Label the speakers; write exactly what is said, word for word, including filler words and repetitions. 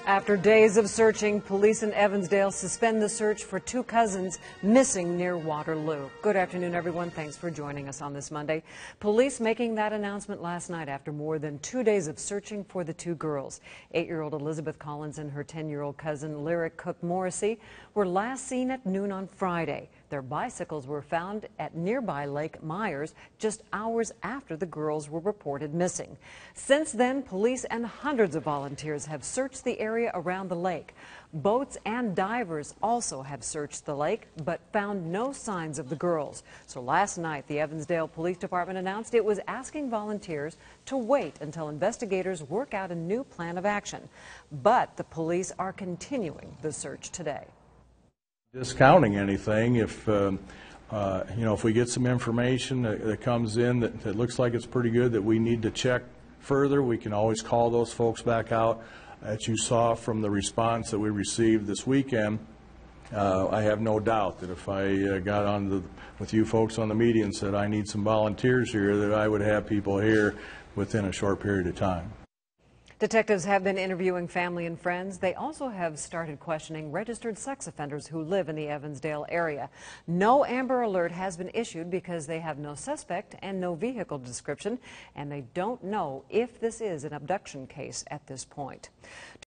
Speaker 1: After days of searching, police in Evansdale suspend the search for two cousins missing near Waterloo. Good afternoon, everyone. Thanks for joining us on this Monday. Police making that announcement last night after more than two days of searching for the two girls. Eight-year-old Elizabeth Collins and her ten-year-old cousin Lyric Cook Morrissey were last seen at noon on Friday. Their bicycles were found at nearby Lake Myers just hours after the girls were reported missing. Since then, police and hundreds of volunteers have searched the area around the lake. Boats and divers also have searched the lake, but found no signs of the girls. So last night, the Evansdale Police Department announced it was asking volunteers to wait until investigators work out a new plan of action. But the police are continuing the search today.
Speaker 2: Discounting anything. If um, uh, you know, if we get some information that, that comes in that, that looks like it's pretty good, that we need to check further, we can always call those folks back out. As you saw from the response that we received this weekend, uh, I have no doubt that if I uh, got on the, with you folks on the media and said I need some volunteers here, that I would have people here within a short period of time.
Speaker 1: Detectives have been interviewing family and friends. They also have started questioning registered sex offenders who live in the Evansdale area. No Amber Alert has been issued because they have no suspect and no vehicle description, and they don't know if this is an abduction case at this point.